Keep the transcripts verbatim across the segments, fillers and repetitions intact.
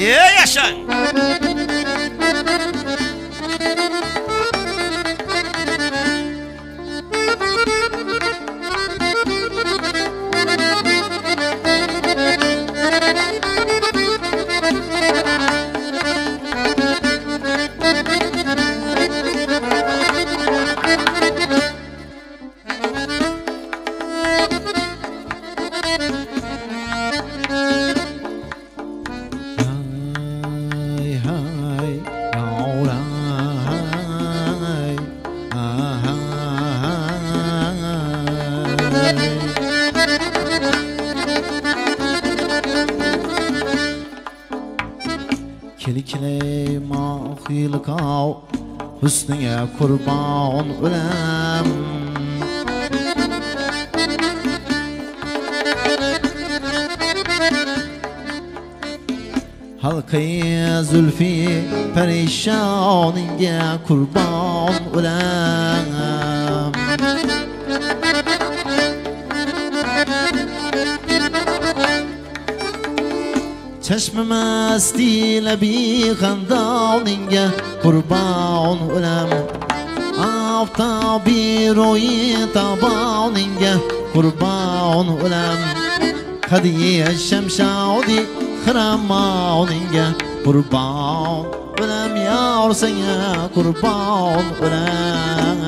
Ey yaşang. Hüsnüye kurban ölem Halkayı zülfi perişaniye kurban ölem Çeşmeme stile bir kandaninge kurban ölem Afta bir oyu tabaninge kurban ölem Hadiye şemşadi hıramaninge kurban ölem Yar sana kurban ölem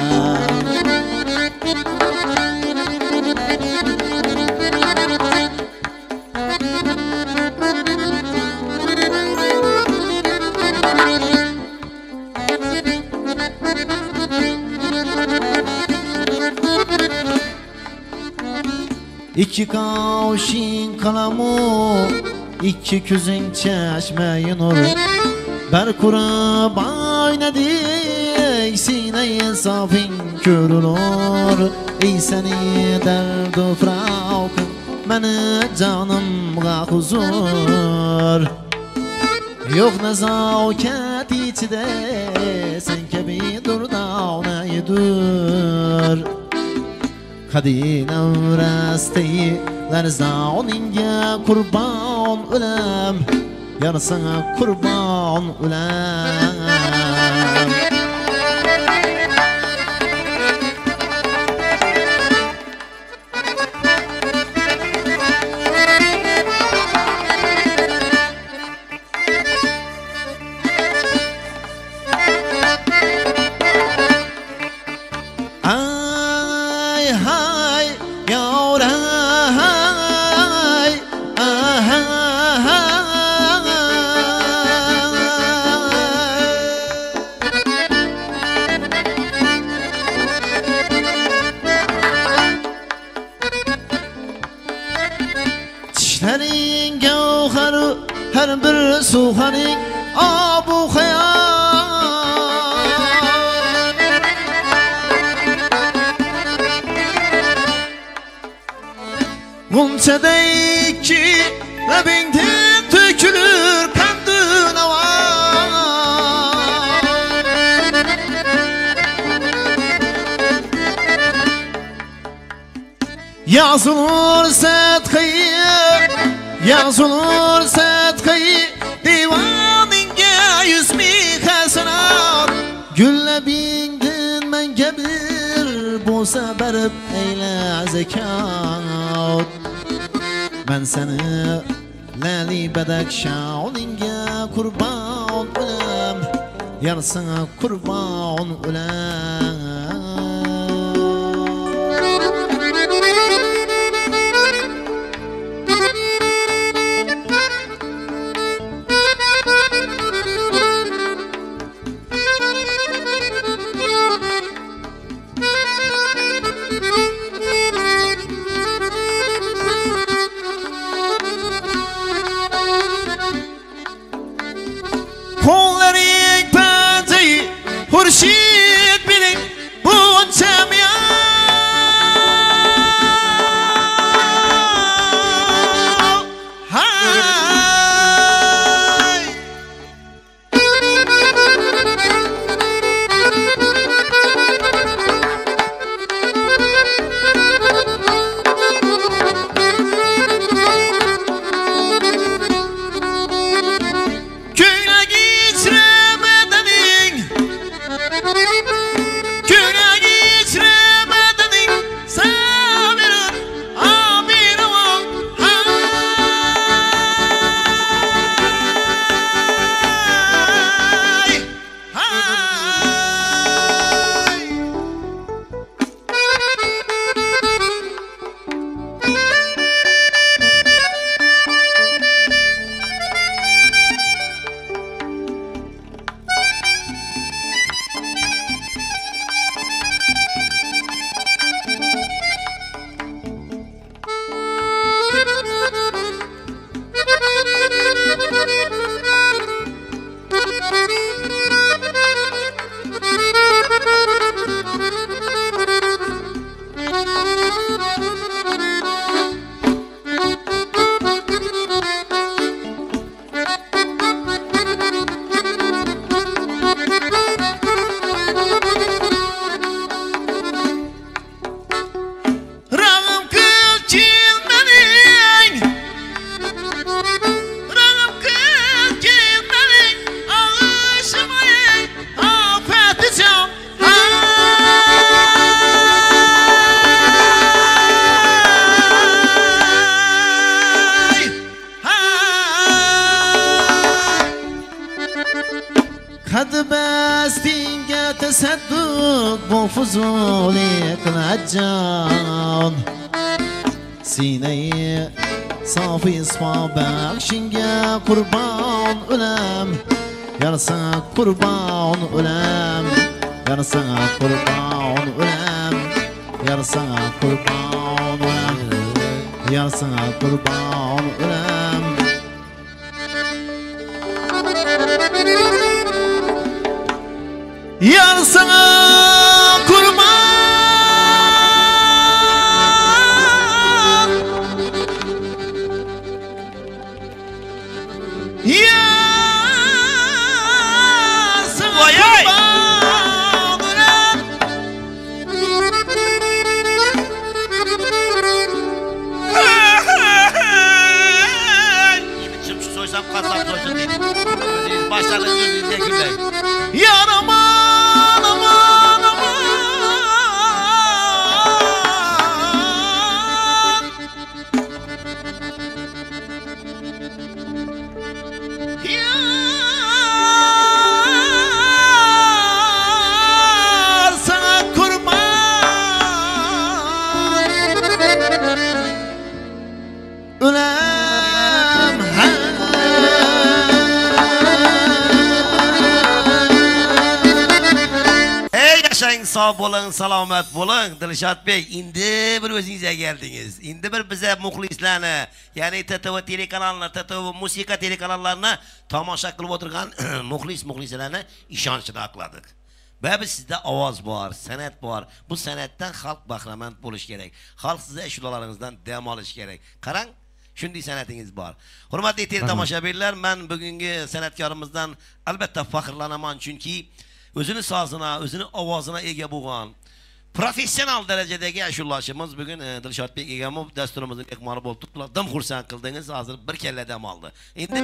İki kavşin kalamı, iki küzün çeşmeyi nur Ber kurup aynadik sineyi safin körülür Ey seni derdu frakın, beni canımga huzur Yok nezaket içide, sen kebi durdağına dur Kadine rastayı Lerzanınge kurban ölem Yar sana kurban ölem Senin gevharı her bir suhanin abu hayal Gunçadaki lebinden tökülür kandın avar Yazılır setkayı Yazılır setkayı divanınge yüzmi hasenat Gülle bindin men kebir bu seberip eyle zekat Ben seni lali bedek şauninge kurban ölem Yar sana kurban ölem Kolları penceyi hurşit bilin fuzuli qilajjon Sinayi sofi ismo baxshinga qurbon o'lam Yarsa qurbon o'lam Yarsa qurbon o'lam Yarsa qurbon o'lam Yarsa qurbon o'lam Yarsa qurbon Sağ olun, selamet olun. Dilshod Bey, indi bir o'zingizga geldiniz. Indi bir bize muxlislarni, ya'ni T T V telekanallar, T T V musiqa telekanallarini tomosha qilib o'tirgan muxlis muxlisalarni ishonchida aqladik. Va biz sizda ovoz bor, san'at bor. Bu san'atdan xalq bahramand bo'lish kerak. Xalq sizga ashulalaringizdan dam olish kerak. Qarang, shunday san'atingiz bor. Hurmatli teletomoshabinlar, men bugungi san'atkorimizdan albatta faxrlanaman, chunki o'zini sozina, o'zini ovozina ega bo'lgan professional darajadagi ashulachimiz bugun Dilshod Bek Egamov dasturimizning mehmoni bo'lib turibdilar. Dim xursand qildingiz. Hozir bir kalla dam oldi. Endi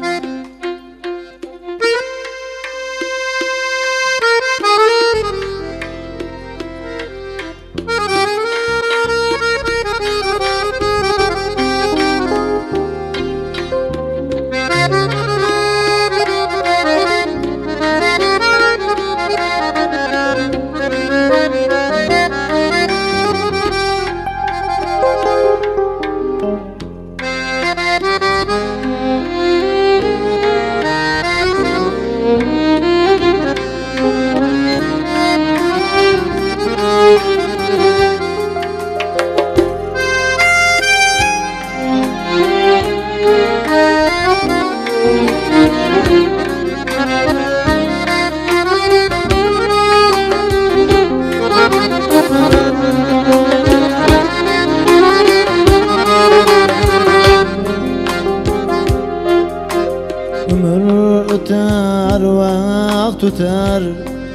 tutar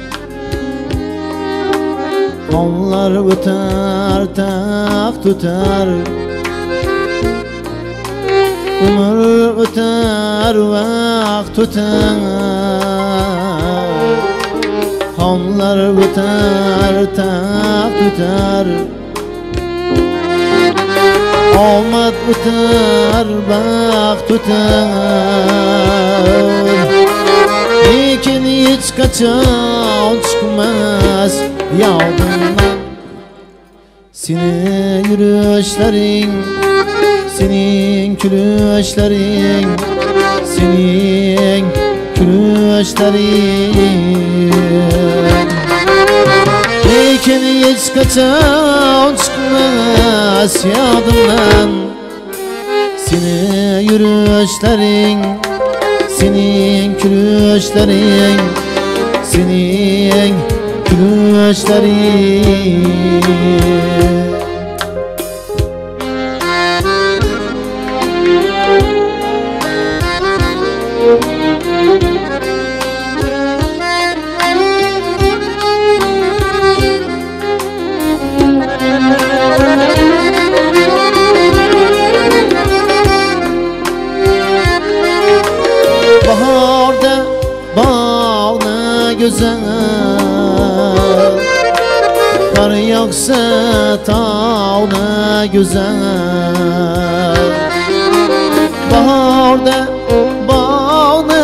Onlar öter, tak tutar Ömür öter, vakt tutar Onlar öter, tak tutar Omad öter, vakt tutar Lekin hech qachon chiqmas yodimdan Sening yurishlaring, sening kulishlaring, sening kulishlaring Lekin hech qachon chiqmas yodimdan Sening yurishlaring, sening kulishlaring, sening kulishlaring Baharda bağna güzel Kar yağsa tağna güzel Baharda bağna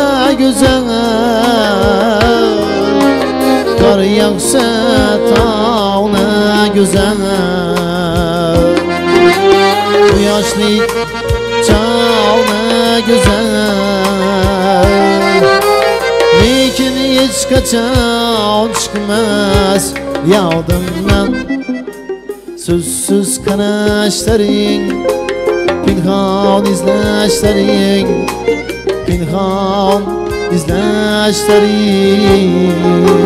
güzel Kar yağsa tağna güzel Bu yaşlık çağına güzel Lekin hiç kaçan çıkmaz yadımdan Sözsüz kanışların Pinhan izleşlerin Pinhan izleşlerin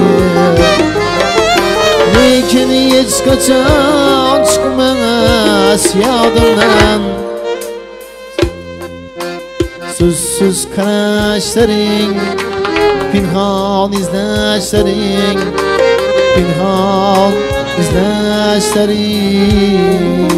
Lekin hiç kaçan çıkmaz yadımdan Sözsüz kanışların Pinhan izleşlerin Pinhan izleşlerin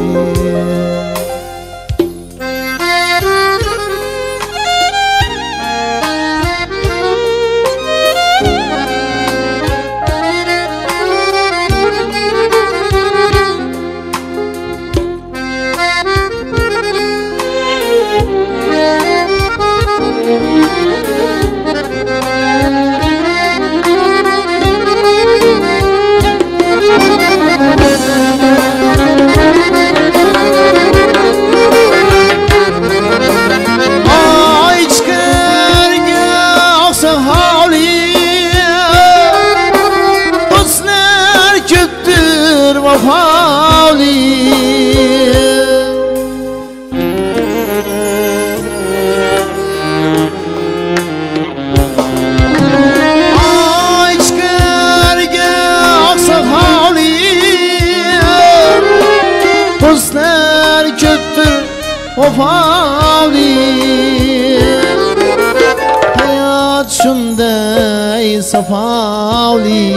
Hayat şunday safali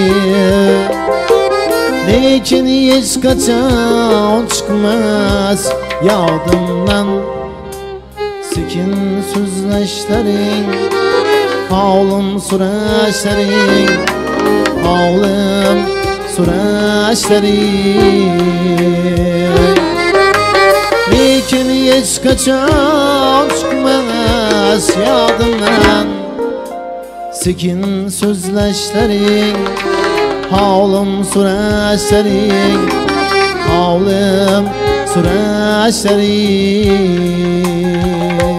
Lekin hiç kaçan çıkmaz yadımdan Sekin sözleşlerin Havlum süreçlerin Havlum süreçlerin Lekin hiç kaçan çıkmaz yadımdan Sekin sözleşlerin Havlum süreçlerin Havlum süreçlerin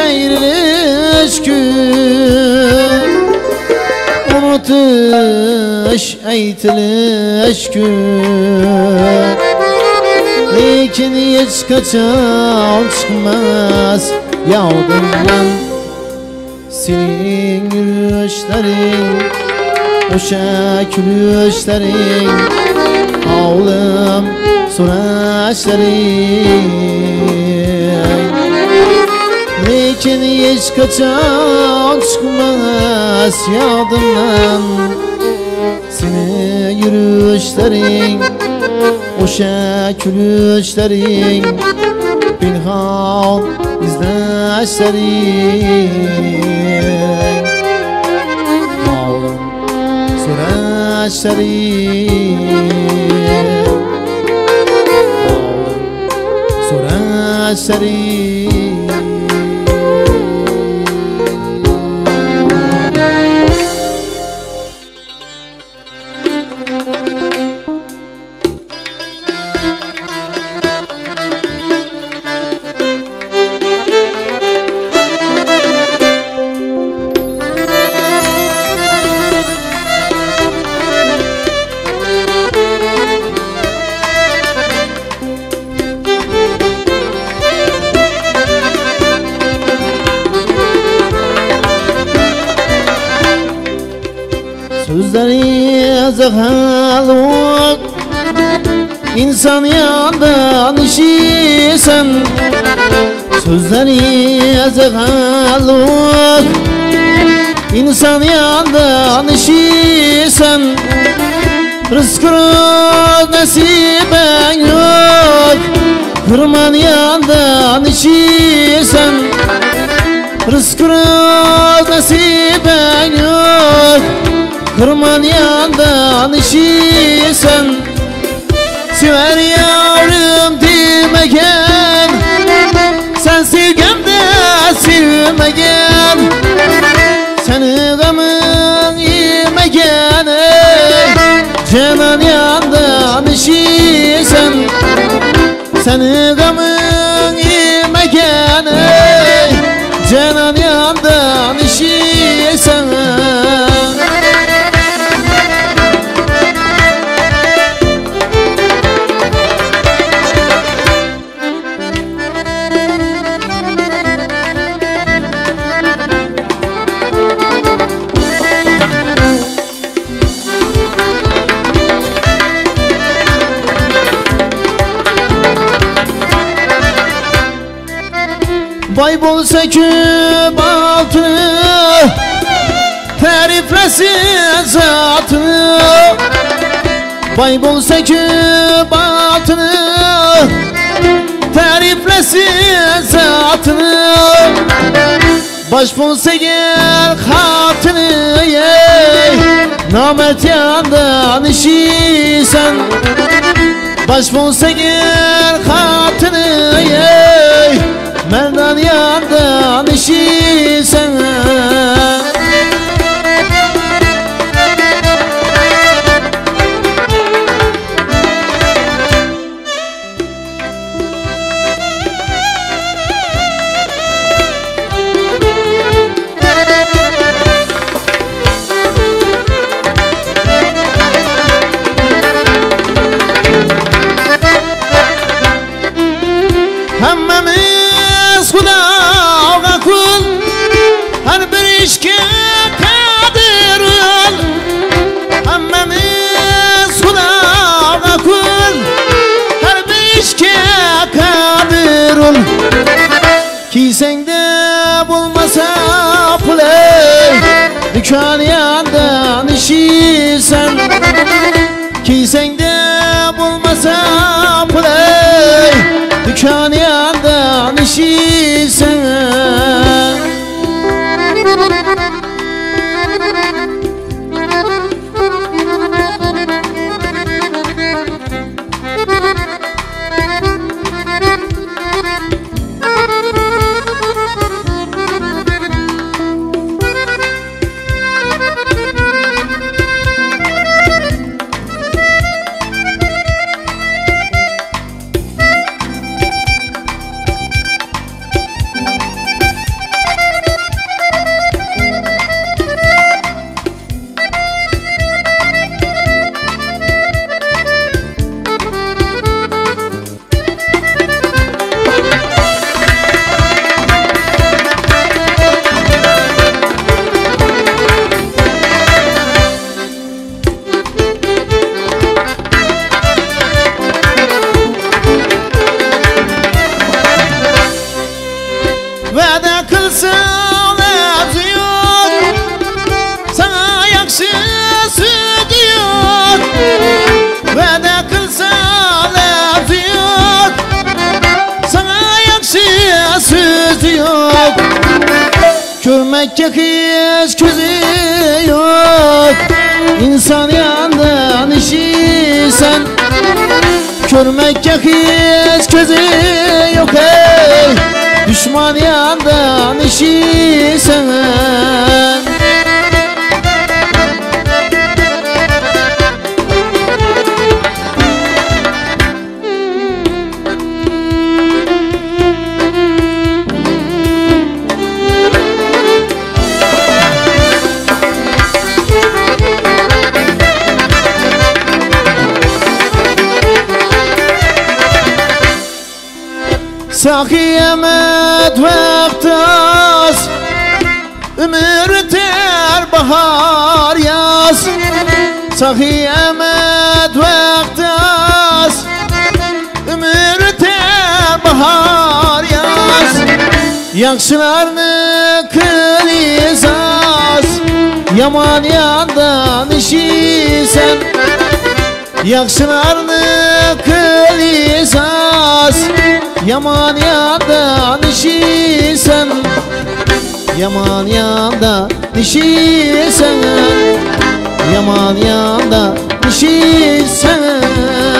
ayrılış gün Unutuş aytılış gün Lekin hiç kaçan çıkmaz yağdımdan Senin yürüyüşlerin Oşa külüşlerin Ağlım soraşların Lekin hiç kaçan çıkmaz yağdımdan Senin yürüyüşlerin Oşa külüşlerin Pinhan izleşlerin Ağlım soraşların Ağlım soraşların Sözleri zahaluk İnsan yandan işisen Sözleri zahaluk İnsan yandan işisen Rızkını nasiben yok Kırman yandan işisen Rızkını nasiben yok Kırman yandan işisen Sever yavrum demegen Sen sevgemde sevmegen Seni gamın yemegen Canan yandan işisen Seni gamın yemegen Canan yandan işisen Bay bolsa küp altını Tariflesin zatını Bay bolsa küp altını Tariflesin zatını Baş bolsa gel hatını yey Namert yandan işisen Baş bolsa gel hatını yey Merdan yandan işisen Hemmemiz Hudaga kul Her bir işke kadir ol Hemmemiz Hudaga kul Her bir işke kadir ol Kiysen de bulmasa puley Dükkan yandan işisen Kiysen de bulmasa puley Dükkan yandan işisen vədə qılsan əvzi yox, sana yaxşı söz yox. Vədə qılsan əvzi yox, sana yaxşı söz yox. Görməkə heç közü yox, insan yandan işirsən. Görməkə heç közü yox, ey düşman yandan işirsən. Sakiyemet vaktas, ömür ter bahar yaz. Sakiyemet vaktas, ömür ter bahar yaz. Yaxşılarını kıl izaz, yaman yandan işirsən. Yaxşılarını kıl izaz, yaman yandan işirsən. Yaman yandan işirsən. Yaman yandan işirsən.